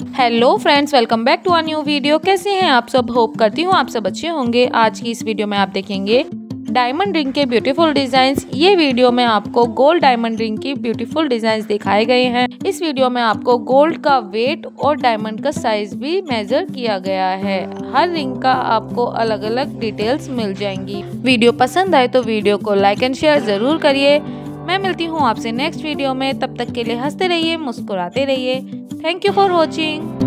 Hello friends, welcome back to a new video. कैसे हैं आप सब? होप करती हूँ आप सब अच्छे होंगे। आज की इस वीडियो में आप देखेंगे डायमंड रिंग के ब्यूटीफुल डिजाइन्स। ये वीडियो में आपको गोल्ड डायमंड रिंग की ब्यूटीफुल डिजाइन्स दिखाए गए हैं। इस वीडियो में आपको गोल्ड का वेट और डायमंड का साइज भी मेजर किया गया है। हर रिंग का आपको अलग अलग डिटेल्स मिल जाएंगी। वीडियो पसंद आए तो वीडियो को लाइक एंड शेयर जरूर करिए। मैं मिलती हूँ आपसे नेक्स्ट वीडियो में। तब तक के लिए हंसते रहिए, मुस्कुराते रहिए। Thank you for watching.